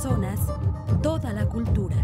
personas, toda la cultura.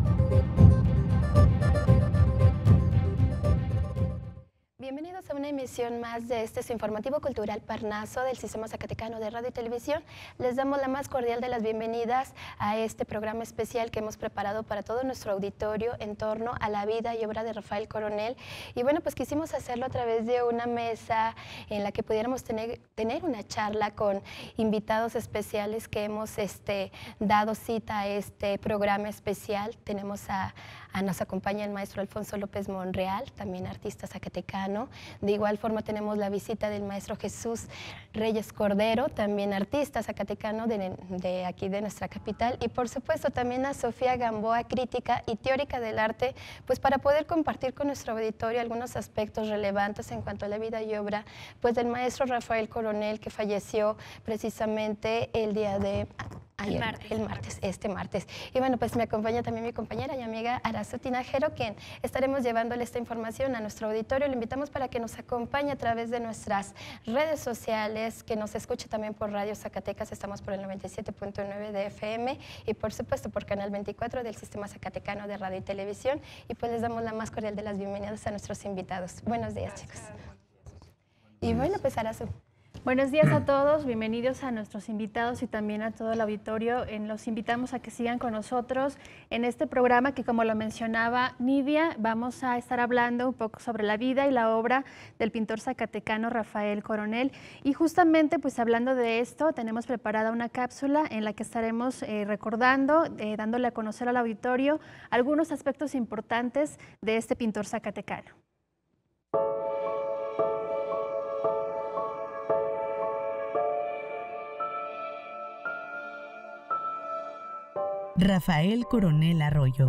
Bienvenidos a una emisión más de este su informativo cultural Parnaso del Sistema Zacatecano de Radio y Televisión. Les damos la más cordial de las bienvenidas a este programa especial que hemos preparado para todo nuestro auditorio en torno a la vida y obra de Rafael Coronel. Y bueno, pues quisimos hacerlo a través de una mesa en la que pudiéramos tener una charla con invitados especiales que hemos dado cita a este programa especial. Nos acompaña el maestro Alfonso López Monreal, también artista zacatecano. De igual forma tenemos la visita del maestro Jesús Reyes Cordero, también artista zacatecano de aquí de nuestra capital. Y por supuesto también a Sofía Gamboa, crítica y teórica del arte, pues para poder compartir con nuestro auditorio algunos aspectos relevantes en cuanto a la vida y obra pues del maestro Rafael Coronel, que falleció precisamente el día de... Este martes. Y bueno, pues me acompaña también mi compañera y amiga Araceli Tinajero, quien estaremos llevándole esta información a nuestro auditorio. Le invitamos para que nos acompañe a través de nuestras redes sociales, que nos escuche también por Radio Zacatecas. Estamos por el 97.9 de FM y por supuesto por Canal 24 del Sistema Zacatecano de Radio y Televisión. Y pues les damos la más cordial de las bienvenidas a nuestros invitados. Buenos días, chicos. Y bueno, pues Araceli. Buenos días a todos, bienvenidos a nuestros invitados y también a todo el auditorio. Los invitamos a que sigan con nosotros en este programa que, como lo mencionaba Nidia, vamos a estar hablando un poco sobre la vida y la obra del pintor zacatecano Rafael Coronel. Y justamente, pues hablando de esto, tenemos preparada una cápsula en la que estaremos recordando, dándole a conocer al auditorio algunos aspectos importantes de este pintor zacatecano. Rafael Coronel Arroyo.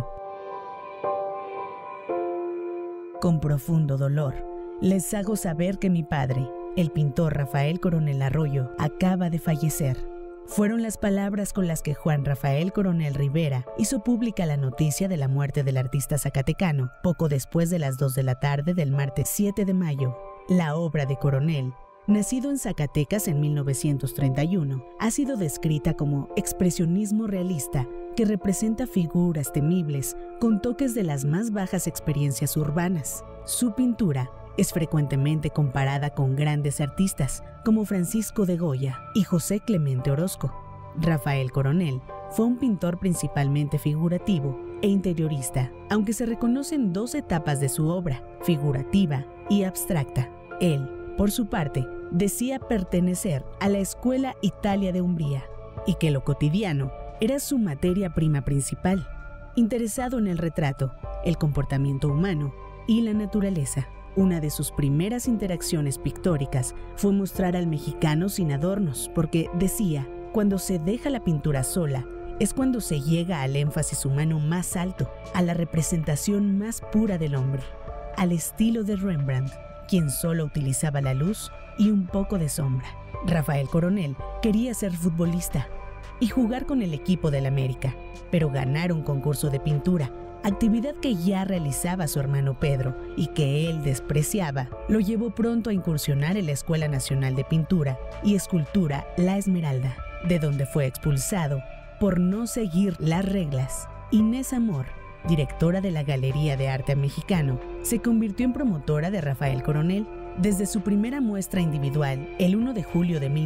Con profundo dolor, les hago saber que mi padre, el pintor Rafael Coronel Arroyo, acaba de fallecer. Fueron las palabras con las que Juan Rafael Coronel Rivera hizo pública la noticia de la muerte del artista zacatecano, poco después de las 2 de la tarde del martes 7 de mayo. La obra de Coronel, nacido en Zacatecas en 1931, ha sido descrita como expresionismo realista, que representa figuras temibles con toques de las más bajas experiencias urbanas. Su pintura es frecuentemente comparada con grandes artistas como Francisco de Goya y José Clemente Orozco. Rafael Coronel fue un pintor principalmente figurativo e interiorista, aunque se reconocen 2 etapas de su obra, figurativa y abstracta. Él, por su parte, decía pertenecer a la escuela Italia de Umbría y que lo cotidiano era su materia prima principal, interesado en el retrato, el comportamiento humano y la naturaleza. Una de sus primeras interacciones pictóricas fue mostrar al mexicano sin adornos, porque decía, cuando se deja la pintura sola, es cuando se llega al énfasis humano más alto, a la representación más pura del hombre, al estilo de Rembrandt, quien solo utilizaba la luz y un poco de sombra. Rafael Coronel quería ser futbolista y jugar con el equipo del América, pero ganar un concurso de pintura, actividad que ya realizaba su hermano Pedro y que él despreciaba, lo llevó pronto a incursionar en la Escuela Nacional de Pintura y Escultura La Esmeralda, de donde fue expulsado por no seguir las reglas. Inés Amor, directora de la Galería de Arte Mexicano, se convirtió en promotora de Rafael Coronel. Desde su primera muestra individual, el 1 de julio de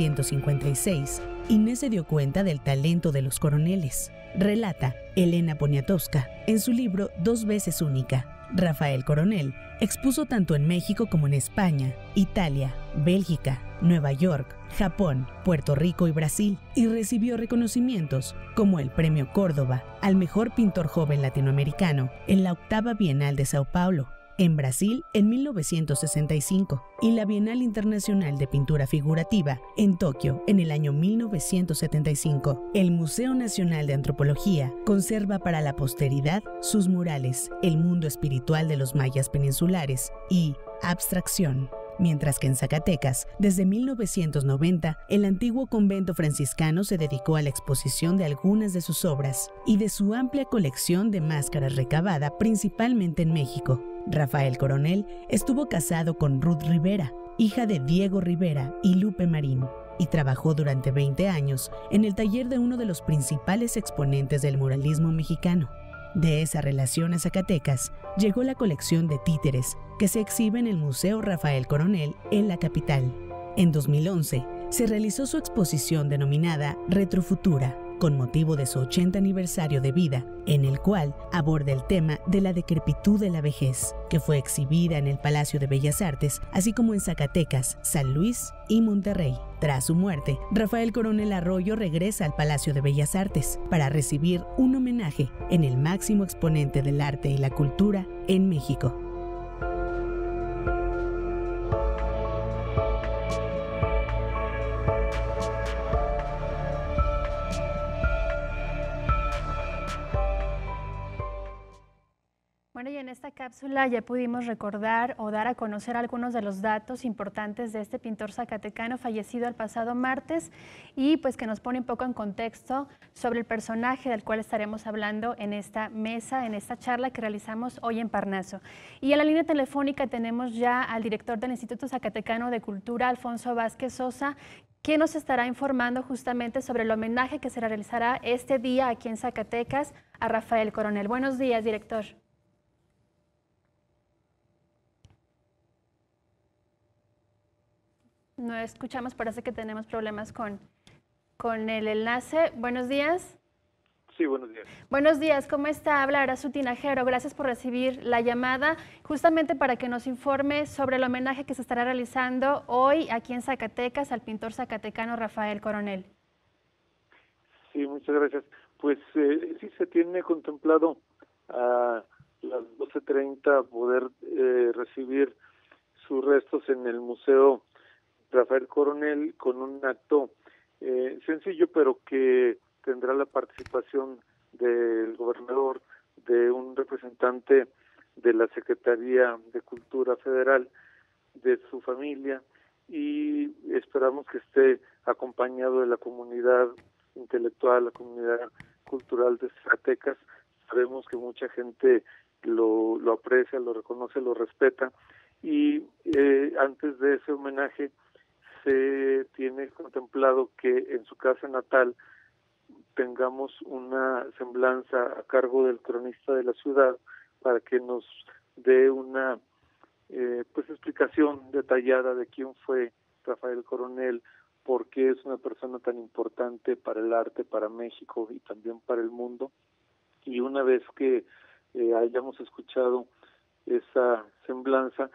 1956, Inés se dio cuenta del talento de los Coroneles. Relata Elena Poniatowska en su libro 2 veces única. Rafael Coronel expuso tanto en México como en España, Italia, Bélgica, Nueva York, Japón, Puerto Rico y Brasil, y recibió reconocimientos como el Premio Córdoba al mejor pintor joven latinoamericano en la 8ª Bienal de Sao Paulo, en Brasil en 1965, y la Bienal Internacional de Pintura Figurativa en Tokio en el año 1975. El Museo Nacional de Antropología conserva para la posteridad sus murales El mundo espiritual de los mayas peninsulares y Abstracción. Mientras que en Zacatecas, desde 1990, el antiguo convento franciscano se dedicó a la exposición de algunas de sus obras y de su amplia colección de máscaras recabada principalmente en México. Rafael Coronel estuvo casado con Ruth Rivera, hija de Diego Rivera y Lupe Marín. y trabajó durante 20 años en el taller de uno de los principales exponentes del muralismo mexicano. De esa relación a Zacatecas llegó la colección de títeres que se exhibe en el Museo Rafael Coronel en la capital. En 2011 se realizó su exposición denominada Retrofutura, con motivo de su 80 aniversario de vida, en el cual aborda el tema de la decrepitud de la vejez, que fue exhibida en el Palacio de Bellas Artes, así como en Zacatecas, San Luis y Monterrey. Tras su muerte, Rafael Coronel Arroyo regresa al Palacio de Bellas Artes para recibir un homenaje en el máximo exponente del arte y la cultura en México. Bueno, y en esta cápsula ya pudimos recordar o dar a conocer algunos de los datos importantes de este pintor zacatecano fallecido el pasado martes y pues que nos pone un poco en contexto sobre el personaje del cual estaremos hablando en esta mesa, en esta charla que realizamos hoy en Parnaso. Y en la línea telefónica tenemos ya al director del Instituto Zacatecano de Cultura, Alfonso Vázquez Sosa, quien nos estará informando justamente sobre el homenaje que se realizará este día aquí en Zacatecas a Rafael Coronel. Buenos días, director. No escuchamos, parece que tenemos problemas con el enlace. Buenos días. Sí, buenos días. Buenos días, ¿cómo está? Habla Arazu Tinajero. Gracias por recibir la llamada, justamente para que nos informe sobre el homenaje que se estará realizando hoy aquí en Zacatecas al pintor zacatecano Rafael Coronel. Sí, muchas gracias. Pues sí se tiene contemplado a las 12:30 poder recibir sus restos en el Museo Rafael Coronel con un acto sencillo, pero que tendrá la participación del gobernador, de un representante de la Secretaría de Cultura Federal, de su familia, y esperamos que esté acompañado de la comunidad intelectual, la comunidad cultural de Zacatecas. Sabemos que mucha gente lo aprecia, lo reconoce, lo respeta, y antes de ese homenaje se tiene contemplado que en su casa natal tengamos una semblanza a cargo del cronista de la ciudad para que nos dé una pues explicación detallada de quién fue Rafael Coronel, por qué es una persona tan importante para el arte, para México y también para el mundo. Y una vez que hayamos escuchado esa semblanza,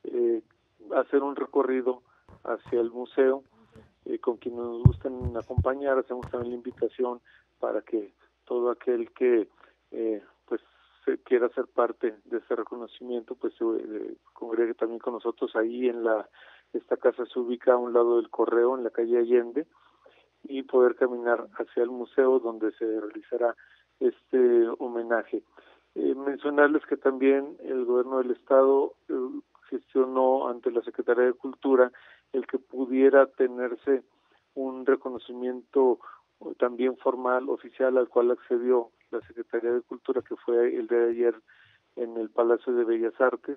hacer un recorrido hacia el museo, con quienes nos gusten acompañar. Hacemos también la invitación para que todo aquel que pues quiera ser parte de ese reconocimiento, pues se congregue también con nosotros ahí en esta casa. Se ubica a un lado del Correo, en la calle Allende, y poder caminar hacia el museo donde se realizará este homenaje. Mencionarles que también el gobierno del estado gestionó ante la Secretaría de Cultura el que pudiera tenerse un reconocimiento también formal, oficial, al cual accedió la Secretaría de Cultura, que fue el de ayer en el Palacio de Bellas Artes,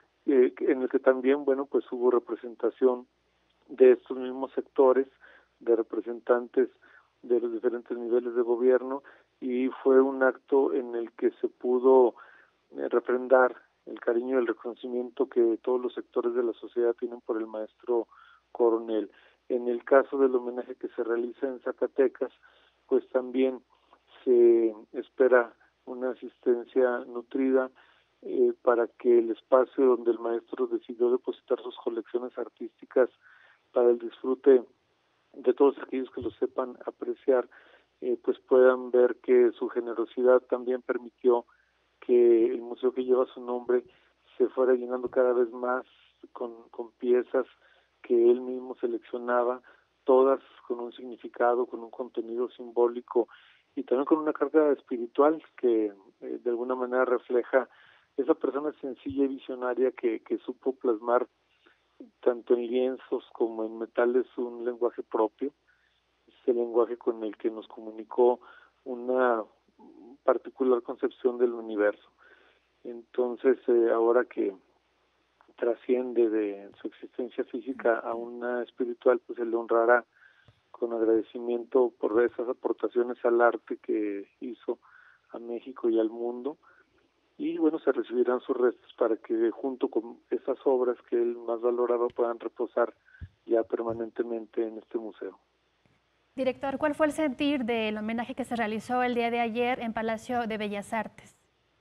en el que también, bueno, pues hubo representación de estos mismos sectores, de representantes de los diferentes niveles de gobierno, y fue un acto en el que se pudo refrendar el cariño y el reconocimiento que todos los sectores de la sociedad tienen por el maestro Coronel. En el caso del homenaje que se realiza en Zacatecas, pues también se espera una asistencia nutrida para que el espacio donde el maestro decidió depositar sus colecciones artísticas para el disfrute de todos aquellos que lo sepan apreciar, pues puedan ver que su generosidad también permitió que el museo que lleva su nombre se fuera llenando cada vez más con piezas que él mismo seleccionaba, todas con un significado, con un contenido simbólico y también con una carga espiritual que de alguna manera refleja esa persona sencilla y visionaria que supo plasmar tanto en lienzos como en metales un lenguaje propio, ese lenguaje con el que nos comunicó una particular concepción del universo. Entonces, ahora que trasciende de su existencia física a una espiritual, pues se le honrará con agradecimiento por esas aportaciones al arte que hizo a México y al mundo. Y bueno, se recibirán sus restos para que junto con esas obras que él más valoraba puedan reposar ya permanentemente en este museo. Director, ¿cuál fue el sentir del homenaje que se realizó el día de ayer en Palacio de Bellas Artes?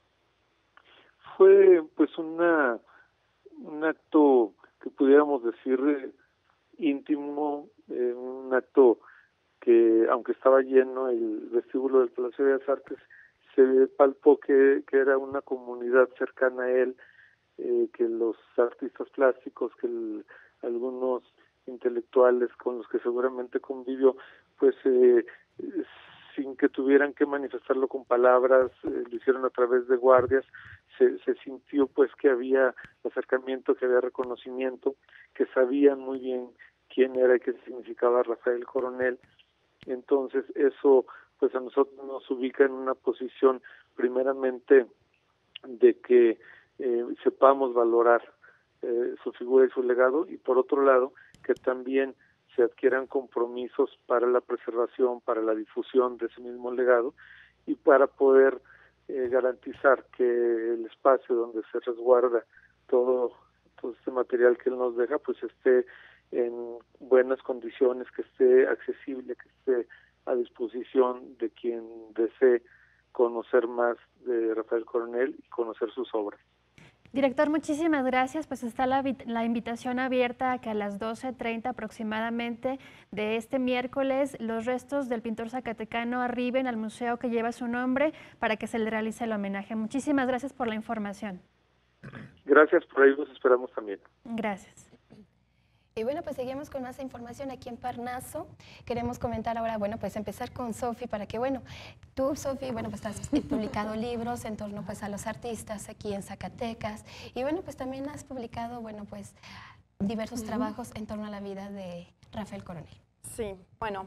Fue pues un acto que pudiéramos decir íntimo, un acto que, aunque estaba lleno el vestíbulo del Palacio de Bellas Artes, se palpó que era una comunidad cercana a él, que los artistas plásticos, que algunos intelectuales con los que seguramente convivió, pues sin que tuvieran que manifestarlo con palabras, lo hicieron a través de guardias. Se sintió pues que había acercamiento, que había reconocimiento, que sabían muy bien quién era y qué significaba Rafael Coronel. Entonces eso pues a nosotros nos ubica en una posición primeramente de que sepamos valorar su figura y su legado, y por otro lado que también se adquieran compromisos para la preservación, para la difusión de ese mismo legado, y para poder garantizar que el espacio donde se resguarda todo este material que él nos deja pues esté en buenas condiciones, que esté accesible, que esté a disposición de quien desee conocer más de Rafael Coronel y conocer sus obras. Director, muchísimas gracias. Pues está la invitación abierta a que a las 12:30 aproximadamente de este miércoles los restos del pintor zacatecano arriben al museo que lleva su nombre para que se le realice el homenaje. Muchísimas gracias por la información. Gracias, por ahí los esperamos también. Gracias. Y bueno, pues seguimos con más información aquí en Parnaso. Queremos comentar ahora, bueno, pues empezar con Sofi para que, bueno, tú, Sofi, bueno, pues has publicado libros en torno pues a los artistas aquí en Zacatecas y bueno, pues también has publicado, bueno, pues diversos trabajos en torno a la vida de Rafael Coronel. Sí, bueno,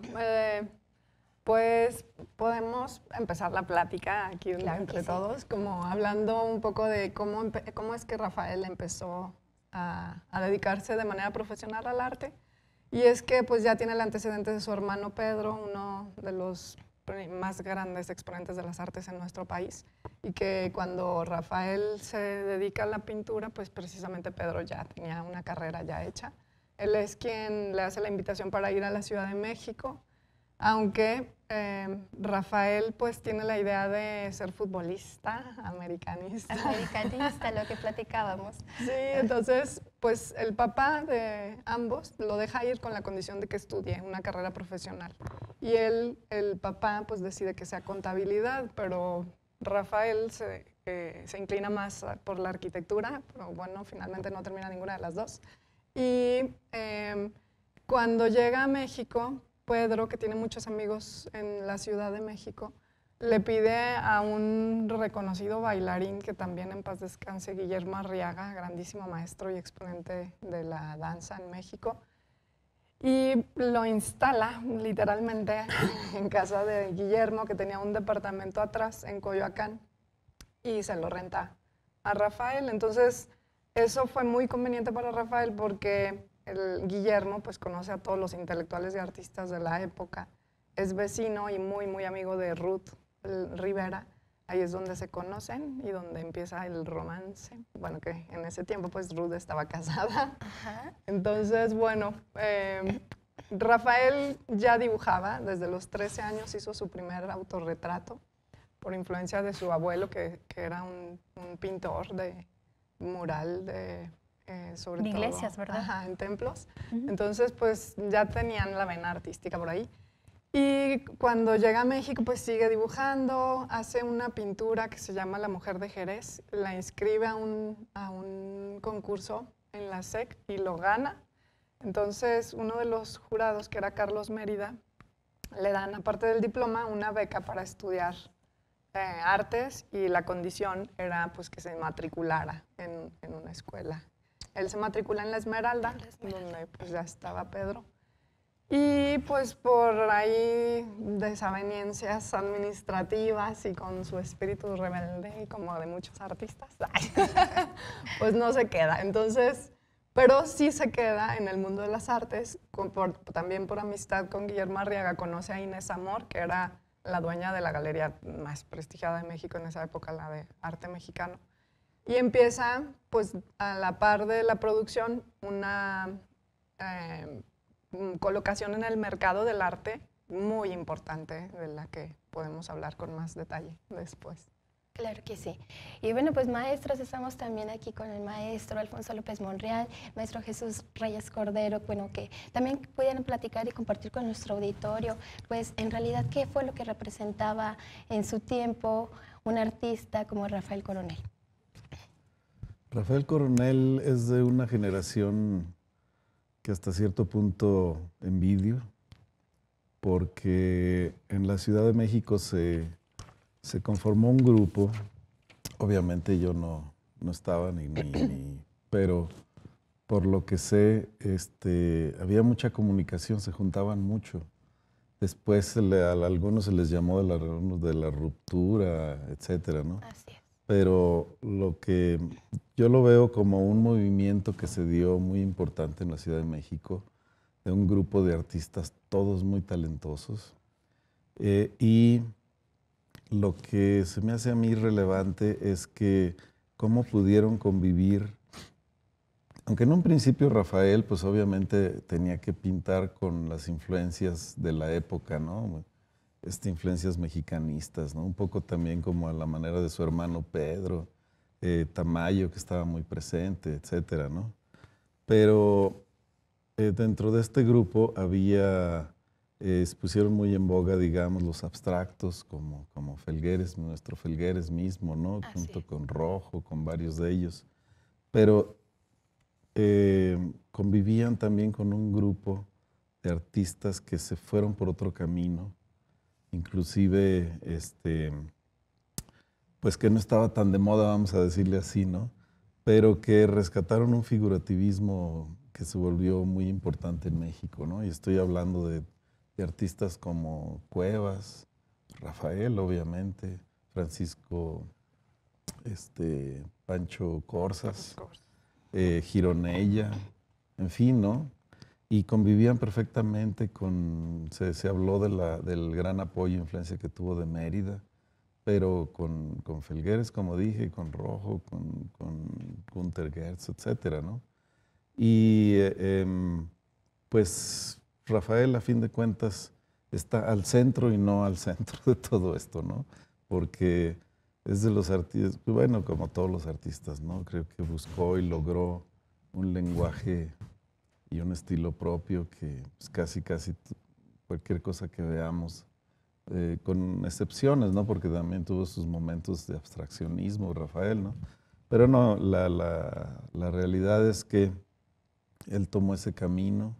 pues podemos empezar la plática aquí entre todos, como hablando un poco de cómo es que Rafael empezó a dedicarse de manera profesional al arte. Y es que pues ya tiene el antecedente de su hermano Pedro, uno de los más grandes exponentes de las artes en nuestro país, y que cuando Rafael se dedica a la pintura, pues precisamente Pedro ya tenía una carrera ya hecha. Él es quien le hace la invitación para ir a la Ciudad de México, aunque Rafael pues tiene la idea de ser futbolista, americanista. Americanista, lo que platicábamos. Sí, entonces pues el papá de ambos lo deja ir con la condición de que estudie una carrera profesional. Y el papá pues decide que sea contabilidad, pero Rafael se inclina más por la arquitectura, pero bueno, finalmente no termina ninguna de las dos. Y cuando llega a México, Pedro, que tiene muchos amigos en la Ciudad de México, le pide a un reconocido bailarín, que también en paz descanse, Guillermo Arriaga, grandísimo maestro y exponente de la danza en México, y lo instala literalmente en casa de Guillermo, que tenía un departamento atrás en Coyoacán, y se lo renta a Rafael. Entonces, eso fue muy conveniente para Rafael porque Guillermo pues conoce a todos los intelectuales y artistas de la época, es vecino y muy amigo de Ruth Rivera. Ahí es donde se conocen y donde empieza el romance. Bueno, que en ese tiempo pues Ruth estaba casada. Ajá. Entonces, bueno, Rafael ya dibujaba, desde los 13 años hizo su primer autorretrato por influencia de su abuelo, que era un pintor de mural sobre todo, iglesias, ¿verdad? Ajá, en templos. Entonces, pues ya tenían la vena artística por ahí. Y cuando llega a México, pues sigue dibujando, hace una pintura que se llama La Mujer de Jerez, la inscribe a un concurso en la SEC y lo gana. Entonces, uno de los jurados, que era Carlos Mérida, le dan, aparte del diploma, una beca para estudiar artes, y la condición era pues que se matriculara en una escuela. Él se matricula en La Esmeralda, donde pues ya estaba Pedro. Y pues por ahí desavenencias administrativas y con su espíritu rebelde, como de muchos artistas, pues no se queda. Entonces, pero sí se queda en el mundo de las artes, también por amistad con Guillermo Arriaga, conoce a Inés Amor, que era la dueña de la galería más prestigiada de México en esa época, la de arte mexicano. Y empieza, pues, a la par de la producción, una colocación en el mercado del arte muy importante, de la que podemos hablar con más detalle después. Claro que sí. Y bueno, pues maestros, estamos también aquí con el maestro Alfonso López Monreal, maestro Jesús Reyes Cordero, bueno, que también pudieran platicar y compartir con nuestro auditorio, pues en realidad, ¿qué fue lo que representaba en su tiempo un artista como Rafael Coronel? Rafael Coronel es de una generación que hasta cierto punto envidio, porque en la Ciudad de México se conformó un grupo, obviamente yo no estaba pero por lo que sé, había mucha comunicación, se juntaban mucho. Después a algunos se les llamó de la ruptura, etcétera, ¿no? Así es. Pero yo lo veo como un movimiento que se dio muy importante en la Ciudad de México, de un grupo de artistas, todos muy talentosos, y lo que se me hace a mí relevante es que cómo pudieron convivir, aunque en un principio Rafael pues obviamente tenía que pintar con las influencias de la época, ¿no? Influencias mexicanistas, ¿no? Un poco también como a la manera de su hermano Pedro, Tamayo, que estaba muy presente, etcétera, ¿no? Pero dentro de este grupo se pusieron muy en boga, digamos, los abstractos, como Felgueres, nuestro Felgueres mismo, ¿no? Junto con Rojo, con varios de ellos. Pero convivían también con un grupo de artistas que se fueron por otro camino, inclusive, pues que no estaba tan de moda, vamos a decirle así, ¿no? Pero que rescataron un figurativismo que se volvió muy importante en México, ¿no? Y estoy hablando de artistas como Cuevas, Rafael, obviamente, Francisco, Pancho Corsas, Gironella, en fin, ¿no? Y convivían perfectamente se habló del gran apoyo e influencia que tuvo de Mérida, pero con Felgueres, como dije, con Rojo, con Günther Gerz, etcétera, ¿no? Y pues Rafael, a fin de cuentas, está al centro y no al centro de todo esto, ¿no? Porque es de los artistas, bueno, como todos los artistas, ¿no? Creo que buscó y logró un lenguaje y un estilo propio que pues, casi cualquier cosa que veamos, con excepciones, ¿no? Porque también tuvo sus momentos de abstraccionismo, Rafael, ¿no? Pero no, la realidad es que él tomó ese camino.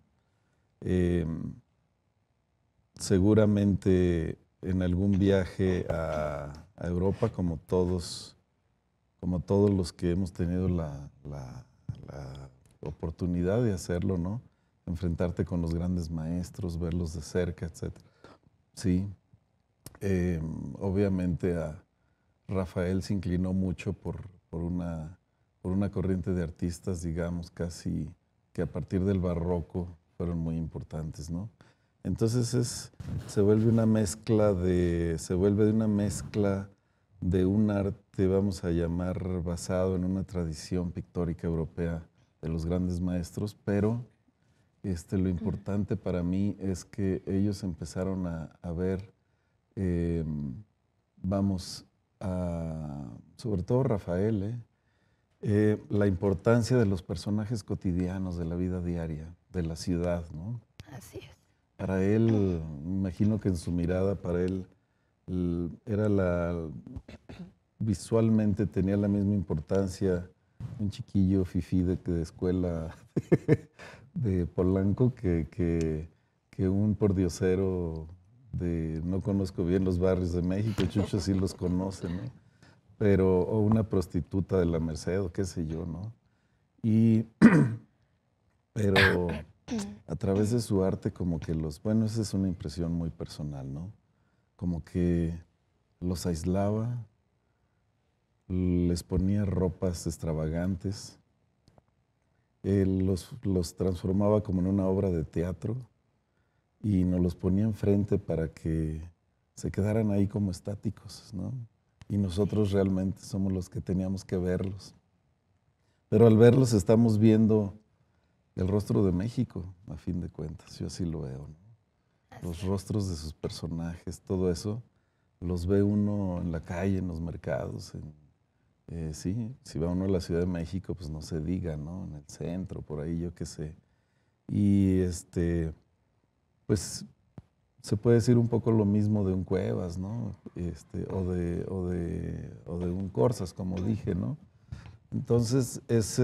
Seguramente en algún viaje a Europa, como todos los que hemos tenido la oportunidad de hacerlo, ¿no? Enfrentarte con los grandes maestros, verlos de cerca, etc. Sí, obviamente a Rafael se inclinó mucho por una corriente de artistas, digamos, casi que a partir del barroco fueron muy importantes, ¿no? Entonces se vuelve de una mezcla de un arte, vamos a llamar, basado en una tradición pictórica europea de los grandes maestros, pero lo importante para mí es que ellos empezaron a ver, sobre todo Rafael, la importancia de los personajes cotidianos de la vida diaria, de la ciudad, ¿no? Así es. Para él, me imagino que en su mirada, para él visualmente tenía la misma importancia un chiquillo fifí de escuela de Polanco que un pordiosero no conozco bien los barrios de México, Chucho sí los conoce, ¿no? O una prostituta de la Merced, o qué sé yo, ¿no? Pero a través de su arte como que esa es una impresión muy personal, ¿no? Como que los aislaba, les ponía ropas extravagantes los transformaba como en una obra de teatro y nos los ponía enfrente para que se quedaran ahí como estáticos, ¿no? Y nosotros realmente somos los que teníamos que verlos. Pero al verlos estamos viendo el rostro de México, a fin de cuentas, yo así lo veo, ¿no? Los rostros de sus personajes, todo eso, los ve uno en la calle, en los mercados, sí, si va uno a la Ciudad de México, pues no se diga, ¿no? En el centro, por ahí, yo qué sé. Y pues se puede decir un poco lo mismo de un Cuevas, ¿no? O de un Corsas, como dije, ¿no? Entonces,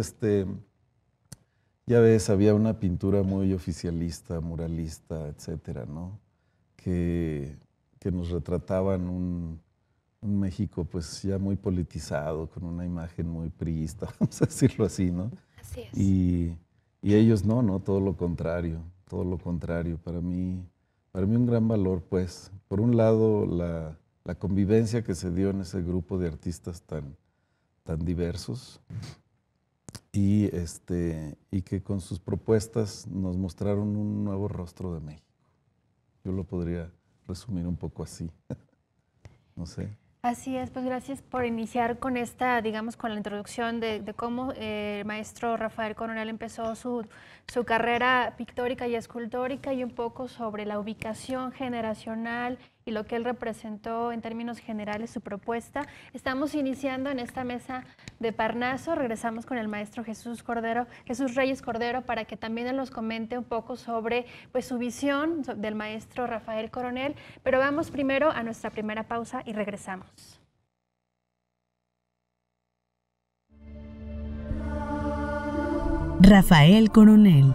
ya ves, había una pintura muy oficialista, muralista, etcétera, ¿no? Que nos retrataban un México pues ya muy politizado, con una imagen muy priista, vamos a decirlo así, ¿no? Así es. Y ellos no, todo lo contrario, todo lo contrario. Para mí un gran valor, pues, por un lado, la convivencia que se dio en ese grupo de artistas tan diversos y que con sus propuestas nos mostraron un nuevo rostro de México. Yo lo podría resumir un poco así, no sé. Así es, pues gracias por iniciar con esta, digamos, con la introducción de cómo el maestro Rafael Coronel empezó su carrera pictórica y escultórica y un poco sobre la ubicación generacional y lo que él representó en términos generales, su propuesta. Estamos iniciando en esta mesa de Parnaso, regresamos con el maestro Jesús Reyes Cordero, para que también él nos comente un poco sobre pues, su visión del maestro Rafael Coronel, pero vamos primero a nuestra primera pausa y regresamos. Rafael Coronel.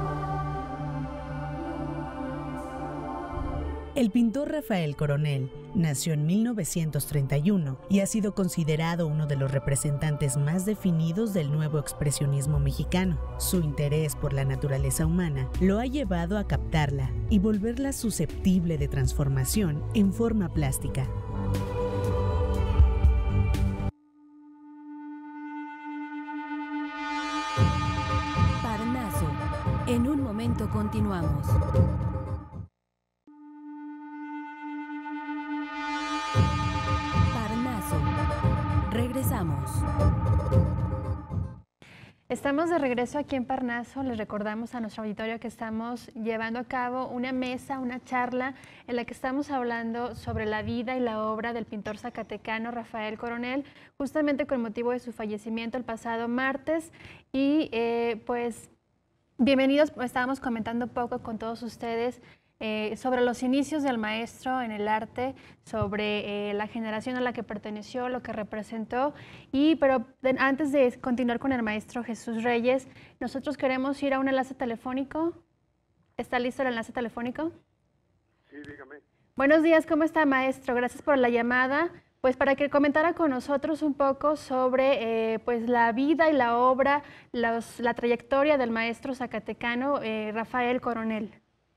El pintor Rafael Coronel nació en 1931 y ha sido considerado uno de los representantes más definidos del nuevo expresionismo mexicano. Su interés por la naturaleza humana lo ha llevado a captarla y volverla susceptible de transformación en forma plástica. Parnaso. En un momento continuamos. Regresamos. Estamos de regreso aquí en Parnaso. Les recordamos a nuestro auditorio que estamos llevando a cabo una mesa, una charla en la que estamos hablando sobre la vida y la obra del pintor zacatecano Rafael Coronel, justamente con motivo de su fallecimiento el pasado martes. Y pues bienvenidos, estábamos comentando un poco con todos ustedes sobre los inicios del maestro en el arte, sobre la generación a la que perteneció, lo que representó. Pero antes de continuar con el maestro Jesús Reyes, nosotros queremos ir a un enlace telefónico. ¿Está listo el enlace telefónico? Sí, dígame. Buenos días, ¿cómo está, maestro? Gracias por la llamada. Pues para que comentara con nosotros un poco sobre pues la vida y la obra, la trayectoria del maestro zacatecano Rafael Coronel.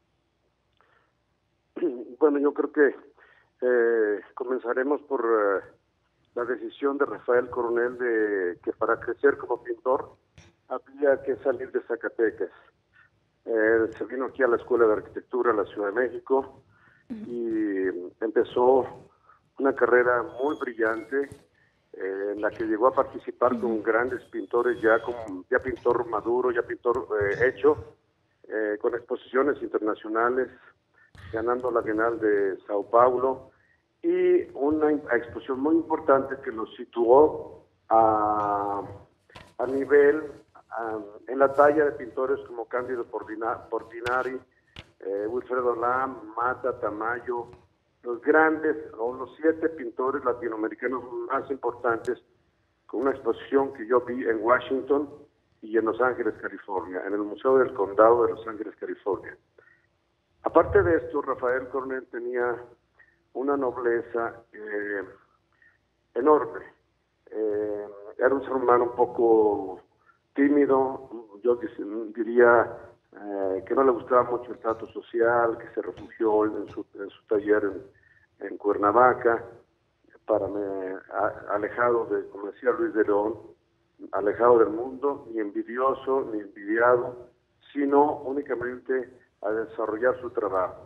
Bueno, yo creo que comenzaremos por la decisión de Rafael Coronel de que para crecer como pintor había que salir de Zacatecas. Se vino aquí a la Escuela de Arquitectura de la Ciudad de México y empezó una carrera muy brillante en la que llegó a participar con grandes pintores, ya pintor maduro, ya pintor hecho, con exposiciones internacionales, ganando la Bienal de Sao Paulo, y una exposición muy importante que lo situó a nivel, en la talla de pintores como Cándido Portinari, Wilfredo Lam, Mata, Tamayo, los grandes, o los 7 pintores latinoamericanos más importantes, con una exposición que yo vi en Washington y en Los Ángeles, California, en el Museo del Condado de Los Ángeles, California. Aparte de esto, Rafael Coronel tenía una nobleza enorme. Era un ser humano un poco tímido, yo diría que no le gustaba mucho el trato social, que se refugió en su taller en Cuernavaca, alejado de, como decía Luis de León, alejado del mundo, ni envidioso, ni envidiado, sino únicamente a desarrollar su trabajo.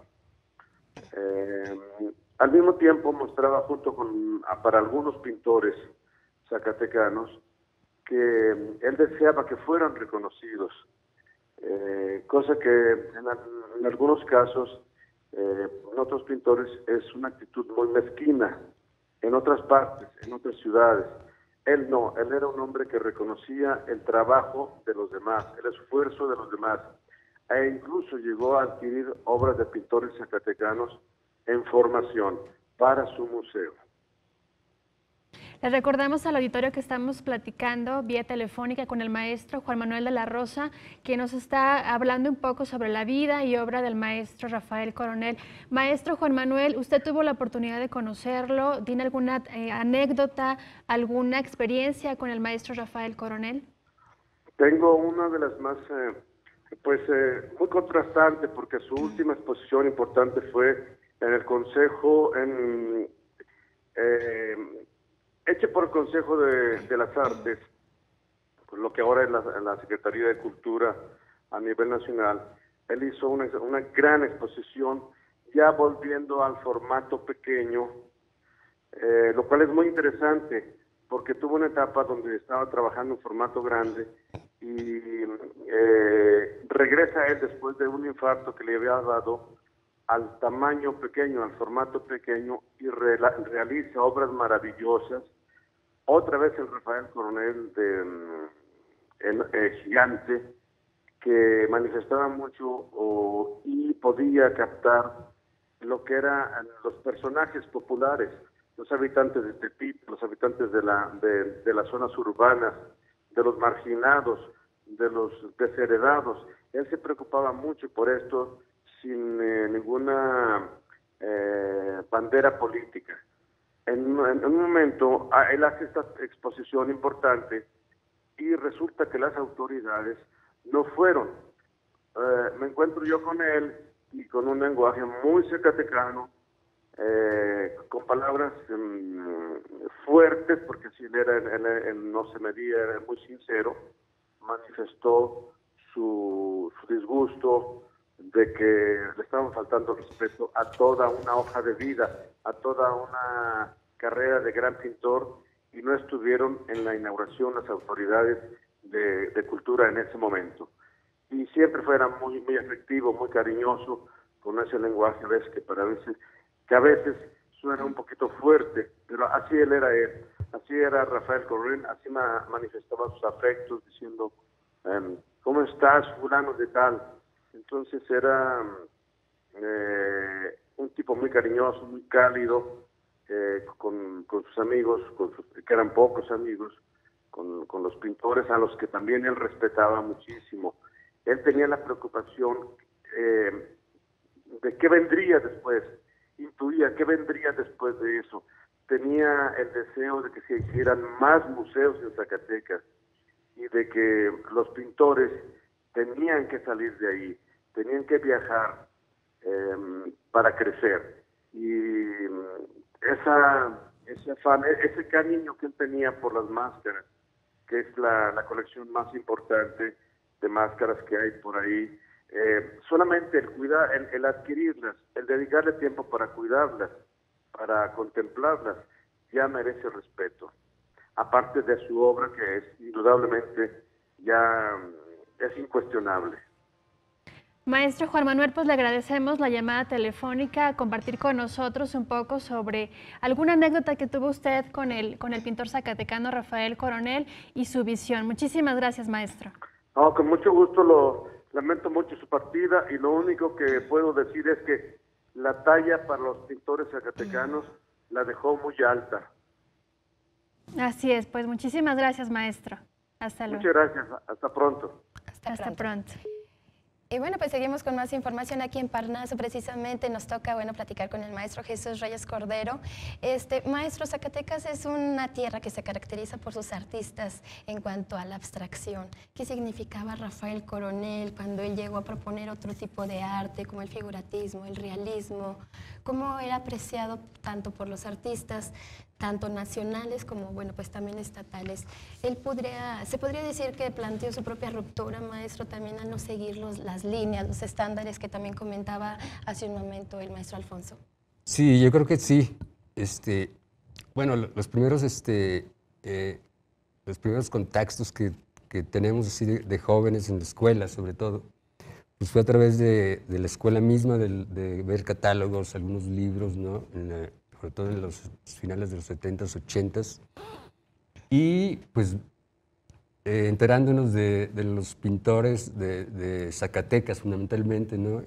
Al mismo tiempo mostraba para algunos pintores zacatecanos que él deseaba que fueran reconocidos, cosa que en algunos casos, en otros pintores, es una actitud muy mezquina, en otras partes, en otras ciudades. Él no, él era un hombre que reconocía el trabajo de los demás, el esfuerzo de los demás, e incluso llegó a adquirir obras de pintores zacatecanos en formación para su museo. Les recordamos al auditorio que estamos platicando vía telefónica con el maestro Juan Manuel de la Rosa, que nos está hablando un poco sobre la vida y obra del maestro Rafael Coronel. Maestro Juan Manuel, usted tuvo la oportunidad de conocerlo. ¿Tiene alguna anécdota, alguna experiencia con el maestro Rafael Coronel? Tengo una de las más, muy contrastante, porque su última exposición importante fue en el Consejo, hecho por el Consejo de las Artes, pues lo que ahora es la Secretaría de Cultura a nivel nacional. Él hizo una gran exposición, ya volviendo al formato pequeño, lo cual es muy interesante, porque tuvo una etapa donde estaba trabajando en formato grande y regresa él después de un infarto que le había dado al tamaño pequeño, al formato pequeño, y realiza obras maravillosas. Otra vez el Rafael Coronel gigante, que manifestaba mucho y podía captar lo que eran los personajes populares, los habitantes de Tepito, los habitantes de las zonas urbanas, de los marginados, de los desheredados. Él se preocupaba mucho por esto, sin ninguna bandera política. En un momento, él hace esta exposición importante y resulta que las autoridades no fueron. Me encuentro yo con él y con un lenguaje muy zacatecano, con palabras fuertes, porque si él no se medía, era muy sincero, manifestó su disgusto de que le estaban faltando respeto a toda una hoja de vida, a toda una carrera de gran pintor, y no estuvieron en la inauguración las autoridades de cultura en ese momento. Y siempre fuera muy, muy afectivo, muy cariñoso, con ese lenguaje que a veces suena un poquito fuerte, pero así él, así era Rafael Coronel, así manifestaba sus afectos, diciendo, ¿cómo estás, fulano de tal? Entonces era un tipo muy cariñoso, muy cálido, con sus amigos, que eran pocos amigos, con los pintores a los que también él respetaba muchísimo. Él tenía la preocupación de qué vendría después, intuía qué vendría después de eso. Tenía el deseo de que se hicieran más museos en Zacatecas y de que los pintores tenían que salir de ahí, tenían que viajar para crecer. Y ese afán, ese cariño que él tenía por las máscaras, que es la colección más importante de máscaras que hay por ahí, solamente el adquirirlas, el dedicarle tiempo para cuidarlas, para contemplarlas, ya merece respeto. Aparte de su obra, que es indudablemente ya es incuestionable. Maestro Juan Manuel, pues le agradecemos la llamada telefónica, compartir con nosotros un poco sobre alguna anécdota que tuvo usted con el pintor zacatecano Rafael Coronel y su visión. Muchísimas gracias, maestro. No, con mucho gusto, lamento mucho su partida, y lo único que puedo decir es que la talla para los pintores zacatecanos la dejó muy alta. Así es, pues muchísimas gracias, maestro. Hasta luego. Muchas gracias, hasta pronto. Hasta pronto. Y bueno, pues seguimos con más información aquí en Parnaso. Precisamente nos toca, platicar con el maestro Jesús Reyes Cordero. Maestro, Zacatecas es una tierra que se caracteriza por sus artistas en cuanto a la abstracción. ¿Qué significaba Rafael Coronel cuando él llegó a proponer otro tipo de arte, como el figuratismo, el realismo? ¿Cómo era apreciado tanto por los artistas tanto nacionales como, bueno, pues también estatales. ¿Se podría decir que planteó su propia ruptura, maestro, también al no seguir las líneas, los estándares que también comentaba hace un momento el maestro Alfonso? Sí, yo creo que sí. Bueno, los primeros contactos que tenemos así de jóvenes en la escuela, sobre todo, pues fue a través de la escuela misma, de ver catálogos, algunos libros, ¿no? Sobre todo en los finales de los 70s, 80s, y pues enterándonos de los pintores de Zacatecas fundamentalmente, ¿no?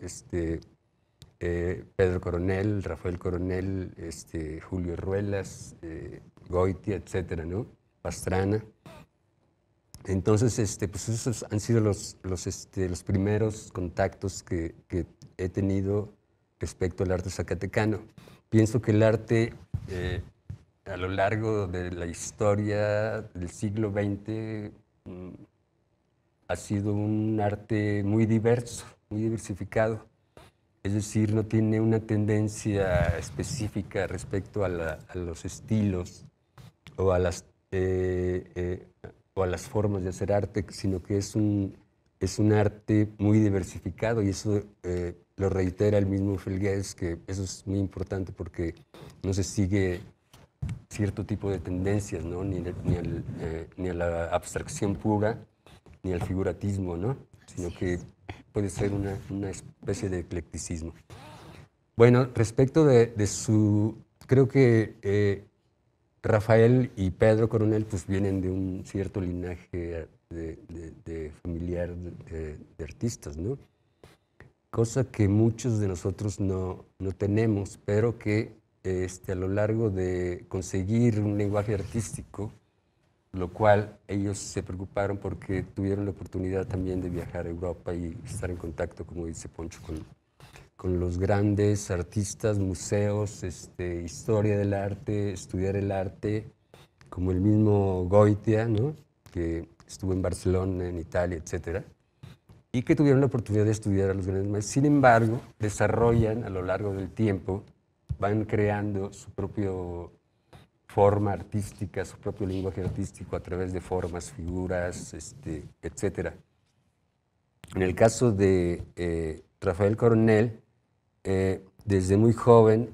Pedro Coronel, Rafael Coronel, Julio Ruelas, Goitia, etcétera, ¿no? Pastrana. Entonces, pues esos han sido los primeros contactos que he tenido respecto al arte zacatecano. Pienso que el arte, a lo largo de la historia del siglo XX, ha sido un arte muy diverso, muy diversificado. Es decir, no tiene una tendencia específica respecto a los estilos o a las formas de hacer arte, sino que es un arte muy diversificado, y eso lo reitera el mismo Felgués, que eso es muy importante porque no se sigue cierto tipo de tendencias, ¿no? ni a la abstracción pura, ni al figuratismo, ¿no? Sino que puede ser una especie de eclecticismo. Bueno, respecto de su... Creo que Rafael y Pedro Coronel pues vienen de un cierto linaje de familiar de artistas, ¿no? Cosa que muchos de nosotros no tenemos, pero que a lo largo de conseguir un lenguaje artístico, lo cual ellos se preocuparon porque tuvieron la oportunidad también de viajar a Europa y estar en contacto, como dice Poncho, con los grandes artistas, museos, historia del arte, estudiar el arte, como el mismo Goitia, ¿no? Que estuvo en Barcelona, en Italia, etcétera, y que tuvieron la oportunidad de estudiar a los grandes maestros. Sin embargo, desarrollan a lo largo del tiempo, van creando su propia forma artística, su propio lenguaje artístico a través de formas, figuras, etcétera. En el caso de Rafael Coronel, desde muy joven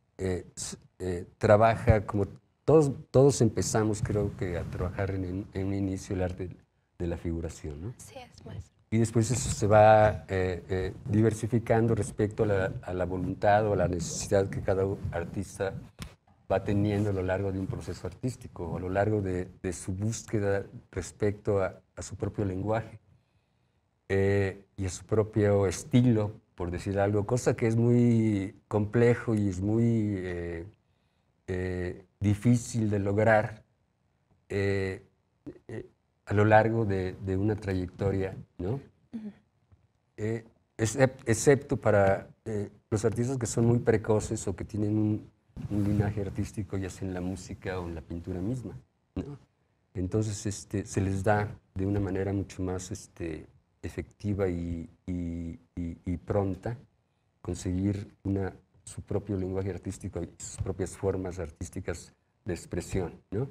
trabaja, como todos empezamos, creo que, a trabajar en un inicio el arte de la figuración, ¿no? Sí, es más. Y después eso se va diversificando respecto a la voluntad o a la necesidad que cada artista va teniendo a lo largo de un proceso artístico, o a lo largo de su búsqueda respecto a su propio lenguaje y a su propio estilo, por decir algo, cosa que es muy complejo y es muy difícil de lograr a lo largo de una trayectoria, ¿no? Excepto para los artistas que son muy precoces o que tienen un linaje artístico, ya sea en la música o en la pintura misma, ¿no? Entonces se les da de una manera mucho más efectiva y pronta conseguir su propio lenguaje artístico y sus propias formas artísticas de expresión, ¿no?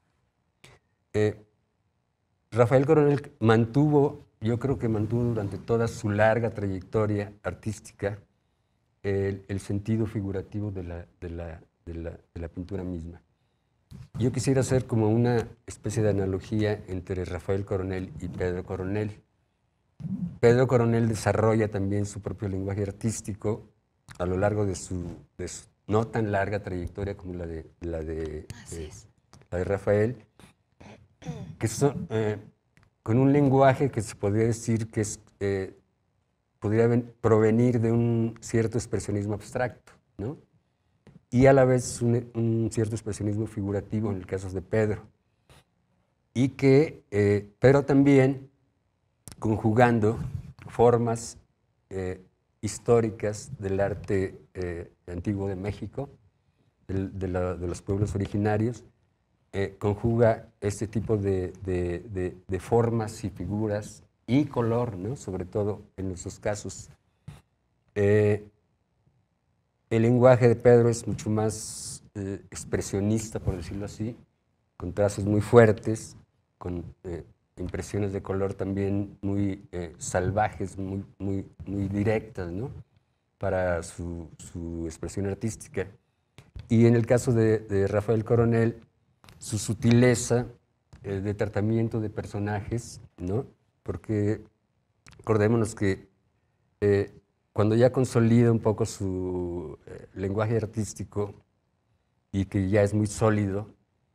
Rafael Coronel yo creo que mantuvo durante toda su larga trayectoria artística el sentido figurativo de la pintura misma. Yo quisiera hacer como una especie de analogía entre Rafael Coronel y Pedro Coronel. Pedro Coronel desarrolla también su propio lenguaje artístico a lo largo de su no tan larga trayectoria como la de Rafael, que son, con un lenguaje que se podría decir que podría provenir de un cierto expresionismo abstracto, ¿no? Y a la vez un cierto expresionismo figurativo en el caso de Pedro, y pero también conjugando formas históricas del arte antiguo de México, de los pueblos originarios, conjuga este tipo de formas y figuras y color, ¿no? Sobre todo en nuestros casos. El lenguaje de Pedro es mucho más expresionista, por decirlo así, con trazos muy fuertes, con impresiones de color también muy salvajes, muy directas, ¿no? Para su expresión artística. Y en el caso de Rafael Coronel, su sutileza de tratamiento de personajes, ¿no? Porque acordémonos que cuando ya consolida un poco su lenguaje artístico y que ya es muy sólido,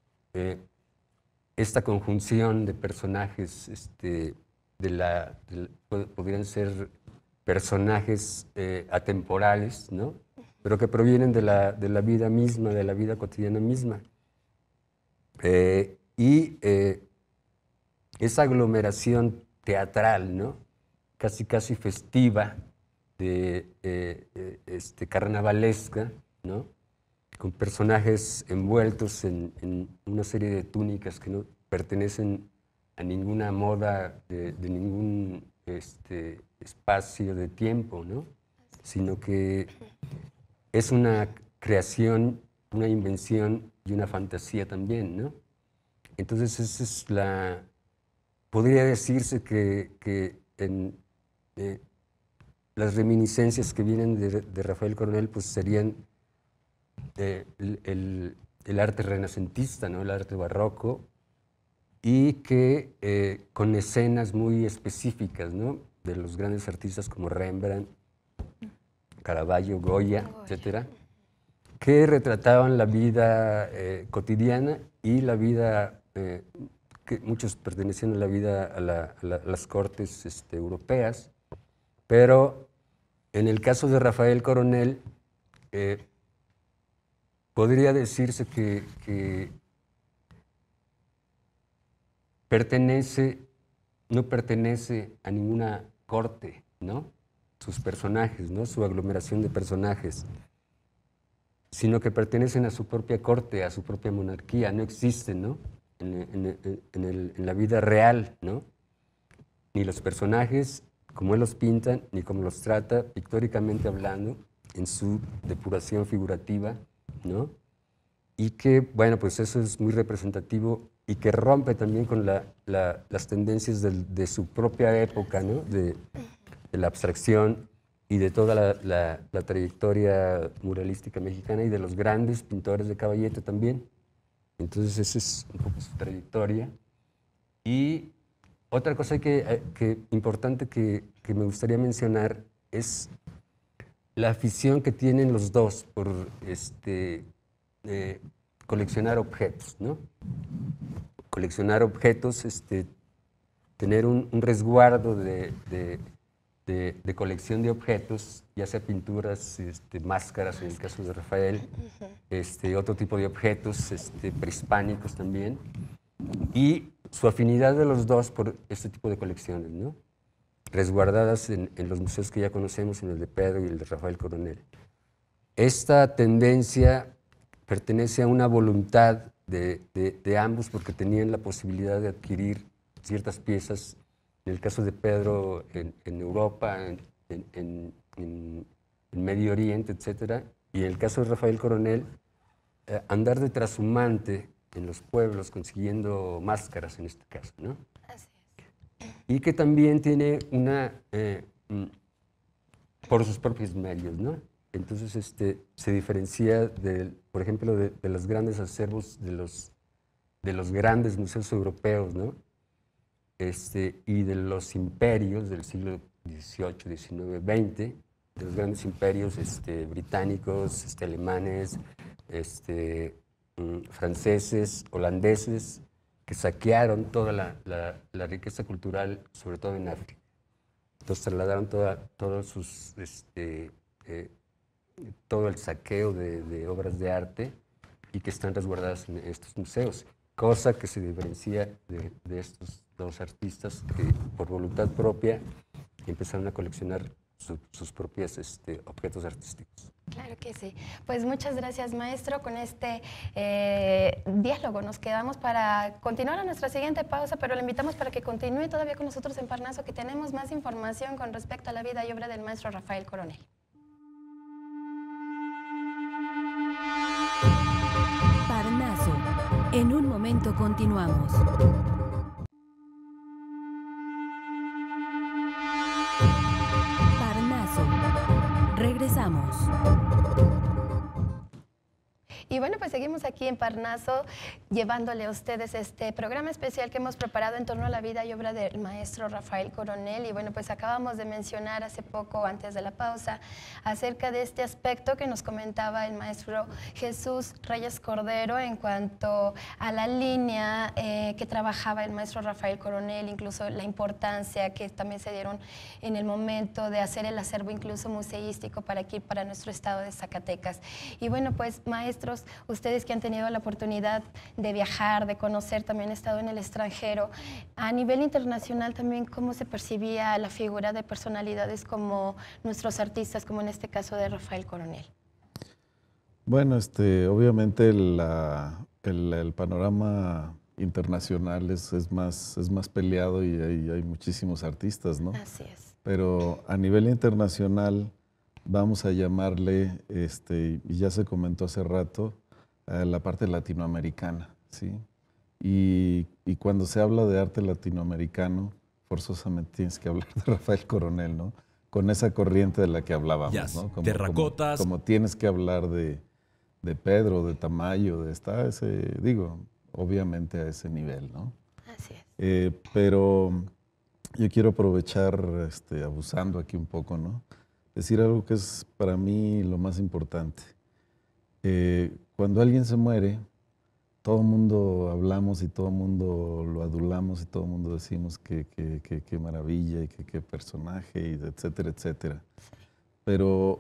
esta conjunción de personajes podrían ser personajes atemporales, ¿no? Pero que provienen de la vida misma, de la vida cotidiana misma. Y esa aglomeración teatral, ¿no? Casi festiva, carnavalesca, ¿no? Con personajes envueltos en una serie de túnicas que no pertenecen a ninguna moda de ningún espacio de tiempo, ¿no? Sino que es una creación, una invención y una fantasía también, ¿no? Entonces esa es podría decirse que en las reminiscencias que vienen de Rafael Coronel pues serían el arte renacentista, ¿no? El arte barroco, y que con escenas muy específicas, ¿no? De los grandes artistas como Rembrandt, Caravaggio, Goya, etcétera, que retrataban la vida cotidiana y la vida, que muchos pertenecían a la vida, a las cortes europeas, pero en el caso de Rafael Coronel, podría decirse que no pertenece a ninguna corte, ¿no? Sus personajes, ¿no? Su aglomeración de personajes, sino que pertenecen a su propia corte, a su propia monarquía, no existen, ¿no? En la vida real, ¿no? Ni los personajes, como él los pinta, ni como los trata, pictóricamente hablando, en su depuración figurativa, ¿no? Y que, bueno, pues eso es muy representativo y que rompe también con las tendencias de su propia época, ¿no? De la abstracción y de toda la trayectoria muralística mexicana y de los grandes pintores de caballete también. Entonces esa es un poco su trayectoria. Y otra cosa importante que me gustaría mencionar es la afición que tienen los dos por coleccionar objetos, ¿no? Coleccionar objetos, tener un resguardo de colección de objetos, ya sea pinturas, máscaras en el caso de Rafael, otro tipo de objetos prehispánicos también, y su afinidad de los dos por este tipo de colecciones, ¿no? Resguardadas en los museos que ya conocemos, en el de Pedro y el de Rafael Coronel. Esta tendencia pertenece a una voluntad de ambos porque tenían la posibilidad de adquirir ciertas piezas, en el caso de Pedro en Europa, en Medio Oriente, etc. Y en el caso de Rafael Coronel, andar de trashumante en los pueblos consiguiendo máscaras en este caso, ¿no? Así es. Y que también tiene por sus propios medios, ¿no? Entonces se diferencia, por ejemplo, de los grandes acervos de los grandes museos europeos, ¿no? Y de los imperios del siglo XVIII, XIX, XX, de los grandes imperios británicos, alemanes, franceses, holandeses, que saquearon toda la riqueza cultural, sobre todo en África. Entonces trasladaron todo el saqueo de obras de arte y que están resguardadas en estos museos, cosa que se diferencia de estos dos artistas que por voluntad propia empezaron a coleccionar sus propios objetos artísticos. Claro que sí. Pues muchas gracias, maestro. Con este diálogo nos quedamos para continuar a nuestra siguiente pausa, pero le invitamos para que continúe todavía con nosotros en Parnaso, que tenemos más información con respecto a la vida y obra del maestro Rafael Coronel. momento continuamos. Parnaso. Regresamos. Y bueno, pues seguimos aquí en Parnaso llevándole a ustedes este programa especial que hemos preparado en torno a la vida y obra del maestro Rafael Coronel. Y bueno, pues acabamos de mencionar hace poco, antes de la pausa, acerca de este aspecto que nos comentaba el maestro Jesús Reyes Cordero en cuanto a la línea que trabajaba el maestro Rafael Coronel, incluso la importancia que también se dieron en el momento de hacer el acervo incluso museístico para aquí, para nuestro estado de Zacatecas. Y bueno, pues maestros, ustedes que han tenido la oportunidad de viajar, de conocer, también estado en el extranjero, a nivel internacional también, ¿cómo se percibía la figura de personalidades como nuestros artistas, como en este caso de Rafael Coronel? Bueno, obviamente el panorama internacional es más peleado y hay muchísimos artistas, ¿no? Así es. Pero a nivel internacional, vamos a llamarle, y ya se comentó hace rato, la parte latinoamericana, ¿sí? Y cuando se habla de arte latinoamericano, forzosamente tienes que hablar de Rafael Coronel, ¿no? Con esa corriente de la que hablábamos, Jazz, ¿no? terracotas. Como tienes que hablar de Pedro, de Tamayo, obviamente a ese nivel, ¿no? Así es. Pero yo quiero aprovechar, abusando aquí un poco, ¿no? Decir algo que es para mí lo más importante. Cuando alguien se muere, todo el mundo hablamos y todo el mundo lo adulamos y todo el mundo decimos que qué maravilla y qué personaje, y etcétera, etcétera. Pero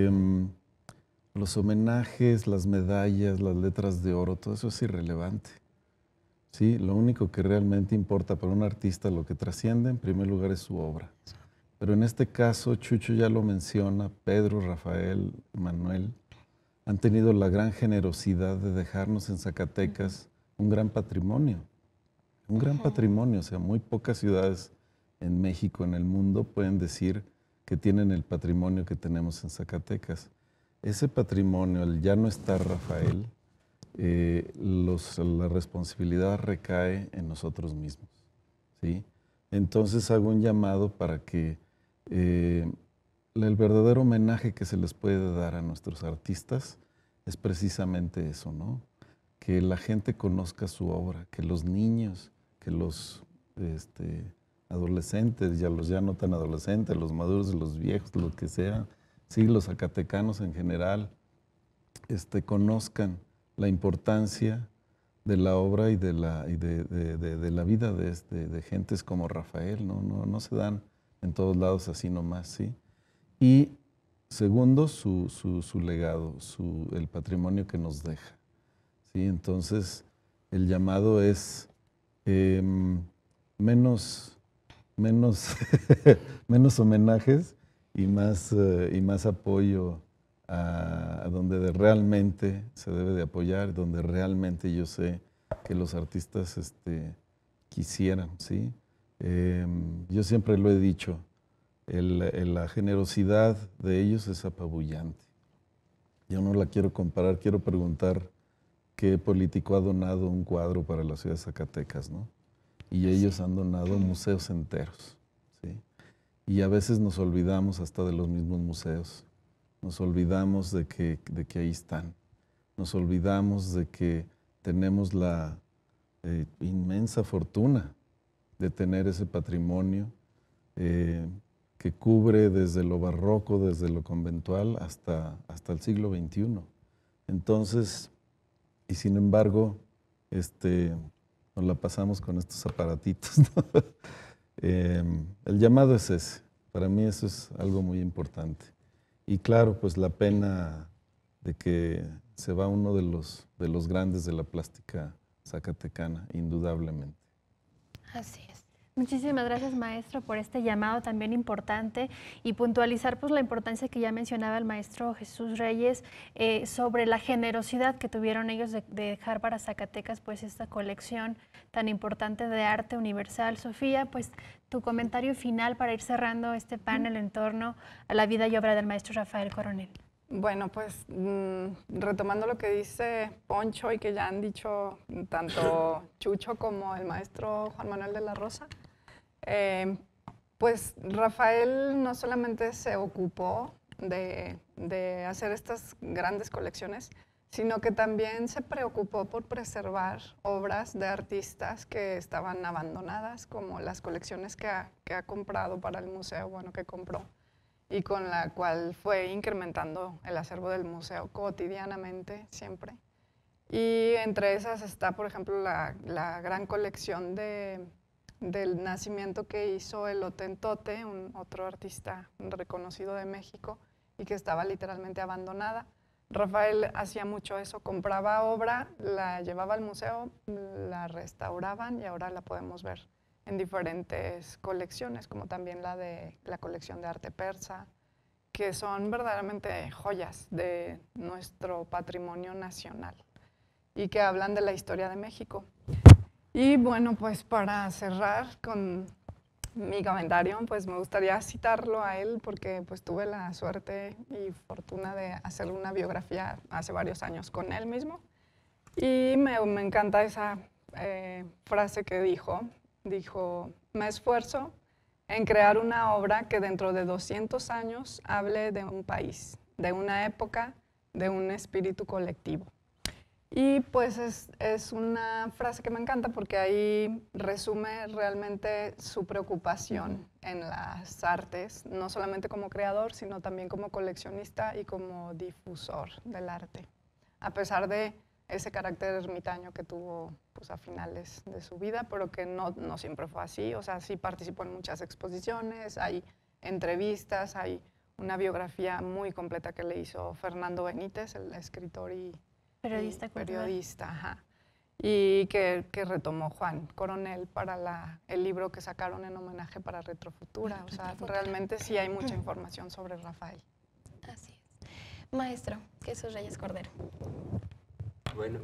los homenajes, las medallas, las letras de oro, todo eso es irrelevante. ¿Sí? Lo único que realmente importa para un artista, lo que trasciende en primer lugar es su obra. Pero en este caso, Chucho ya lo menciona, Pedro, Rafael, Manuel, han tenido la gran generosidad de dejarnos en Zacatecas un gran patrimonio. Un gran patrimonio, o sea, muy pocas ciudades en México, en el mundo, pueden decir que tienen el patrimonio que tenemos en Zacatecas. Ese patrimonio, al ya no estar Rafael, la responsabilidad recae en nosotros mismos, ¿sí? Entonces hago un llamado para que el verdadero homenaje que se les puede dar a nuestros artistas es precisamente eso, ¿no? Que la gente conozca su obra, que los niños, que los adolescentes, los ya no tan adolescentes, los maduros, los viejos, lo que sea, sí, los zacatecanos en general, conozcan la importancia de la obra y de la vida de gentes como Rafael, ¿no? No se dan en todos lados así nomás, ¿sí? Y segundo, su legado, el patrimonio que nos deja, ¿sí? Entonces, el llamado es menos homenajes y más apoyo a donde realmente se debe de apoyar, donde realmente yo sé que los artistas quisieran, ¿sí? Yo siempre lo he dicho, la generosidad de ellos es apabullante. Yo no la quiero comparar, quiero preguntar qué político ha donado un cuadro para la ciudad de Zacatecas, ¿no? Y ellos han donado museos enteros, ¿sí? Y a veces nos olvidamos hasta de los mismos museos. Nos olvidamos de que ahí están. Nos olvidamos de que tenemos la inmensa fortuna de tener ese patrimonio que cubre desde lo barroco, desde lo conventual hasta el siglo XXI. Entonces, y sin embargo, nos la pasamos con estos aparatitos, ¿no? El llamado es ese. Para mí eso es algo muy importante. Y claro, pues la pena de que se va uno de los grandes de la plástica zacatecana, indudablemente. Así es. Muchísimas gracias, maestro, por este llamado también importante y puntualizar pues la importancia que ya mencionaba el maestro Jesús Reyes sobre la generosidad que tuvieron ellos de dejar para Zacatecas pues esta colección tan importante de arte universal. Sofía, pues tu comentario final para ir cerrando este panel en torno a la vida y obra del maestro Rafael Coronel. Bueno, pues retomando lo que dice Poncho y que ya han dicho tanto Chucho como el maestro Juan Manuel de la Rosa, pues Rafael no solamente se ocupó de hacer estas grandes colecciones, sino que también se preocupó por preservar obras de artistas que estaban abandonadas, como las colecciones que ha comprado para el museo, bueno, que compró, y con la cual fue incrementando el acervo del museo cotidianamente, siempre. Y entre esas está, por ejemplo, la gran colección del nacimiento que hizo el Hotentote, otro artista reconocido de México, y que estaba literalmente abandonada. Rafael hacía mucho eso, compraba obra, la llevaba al museo, la restauraban y ahora la podemos ver en diferentes colecciones, como también la colección de arte persa, que son verdaderamente joyas de nuestro patrimonio nacional y que hablan de la historia de México. Y bueno, pues para cerrar con mi comentario, pues me gustaría citarlo a él porque pues tuve la suerte y fortuna de hacer una biografía hace varios años con él mismo. Y me encanta esa frase que dijo, me esfuerzo en crear una obra que dentro de 200 años hable de un país, de una época, de un espíritu colectivo. Y pues es una frase que me encanta porque ahí resume realmente su preocupación en las artes, no solamente como creador, sino también como coleccionista y como difusor del arte. A pesar de ese carácter ermitaño que tuvo pues, a finales de su vida, pero que no siempre fue así. O sea, sí participó en muchas exposiciones, hay entrevistas, hay una biografía muy completa que le hizo Fernando Benítez, el escritor y periodista, ajá. Y que retomó Juan Coronel para el libro que sacaron en homenaje para Retrofutura. O sea, realmente sí hay mucha información sobre Rafael. Así es. Maestro, Jesús Reyes Cordero. Bueno,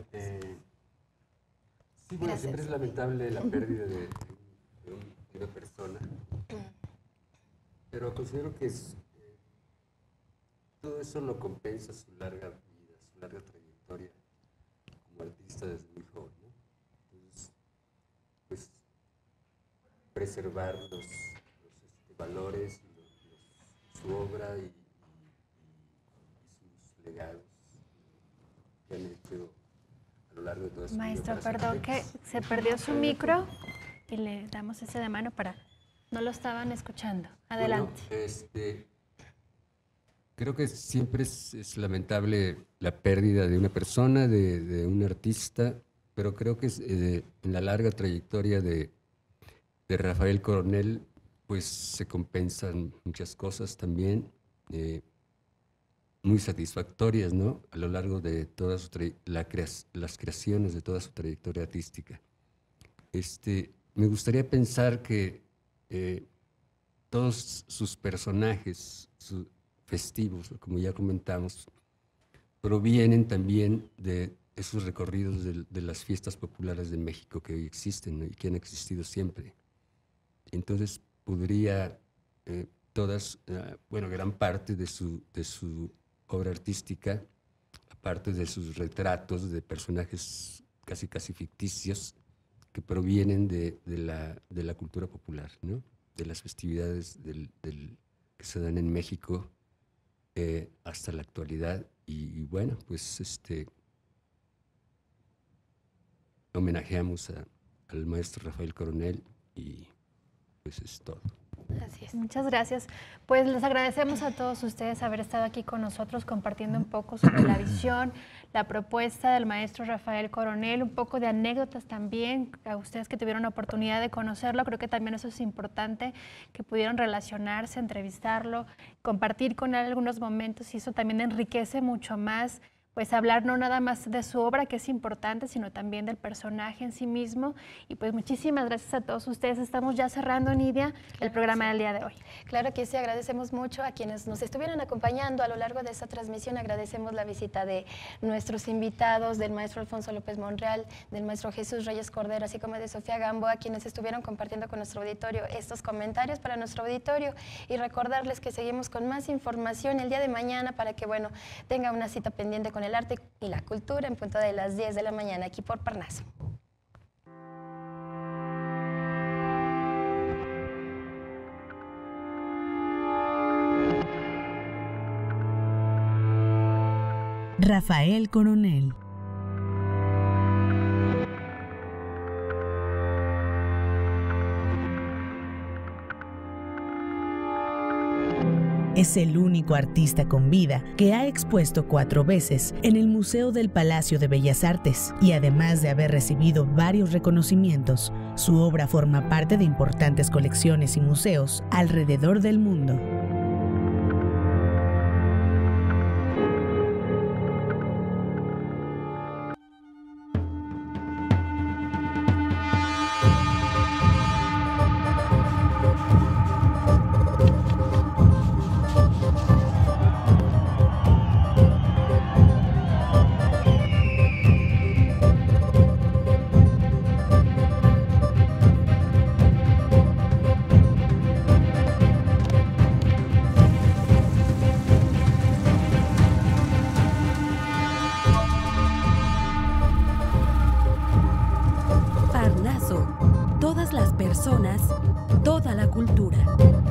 sí, bueno, siempre es lamentable la pérdida de una persona, pero considero que todo eso lo compensa su larga vida, su larga trayectoria como artista desde muy joven, ¿no? Entonces, pues, preservar los valores, su obra y sus legados que han hecho a lo largo de toda su vida. Maestro, perdón que se perdió su micro y le damos ese de mano para... No lo estaban escuchando. Adelante. Bueno, creo que siempre es lamentable la pérdida de una persona, de un artista, pero creo que en la larga trayectoria de Rafael Coronel, pues se compensan muchas cosas también, muy satisfactorias, ¿no? A lo largo de toda las creaciones de toda su trayectoria artística. Me gustaría pensar que todos sus personajes festivos, como ya comentamos, provienen también de esos recorridos de las fiestas populares de México que hoy existen, ¿no? Y que han existido siempre. Entonces podría gran parte de su obra artística, aparte de sus retratos de personajes casi ficticios que provienen de la cultura popular, ¿no? De las festividades que se dan en México hasta la actualidad. Y bueno, pues homenajeamos al maestro Rafael Coronel y pues es todo. Así es. Muchas gracias. Pues les agradecemos a todos ustedes haber estado aquí con nosotros compartiendo un poco sobre la visión, la propuesta del maestro Rafael Coronel, un poco de anécdotas también, a ustedes que tuvieron la oportunidad de conocerlo. Creo que también eso es importante, que pudieron relacionarse, entrevistarlo, compartir con él algunos momentos y eso también enriquece mucho más pues hablar no nada más de su obra, que es importante, sino también del personaje en sí mismo. Y pues muchísimas gracias a todos ustedes. Estamos ya cerrando, Nidia, el programa del día de hoy. Claro que sí, agradecemos mucho a quienes nos estuvieron acompañando a lo largo de esta transmisión. Agradecemos la visita de nuestros invitados, del maestro Alfonso López Monreal, del maestro Jesús Reyes Cordero, así como de Sofía Gamboa, quienes estuvieron compartiendo con nuestro auditorio estos comentarios para nuestro auditorio, y recordarles que seguimos con más información el día de mañana para que, bueno, tenga una cita pendiente con el arte y la cultura en punto de las 10 de la mañana aquí por Parnaso. Rafael Coronel. Es el único artista con vida que ha expuesto 4 veces en el Museo del Palacio de Bellas Artes, y además de haber recibido varios reconocimientos, su obra forma parte de importantes colecciones y museos alrededor del mundo. Parnaso, todas las personas, toda la cultura.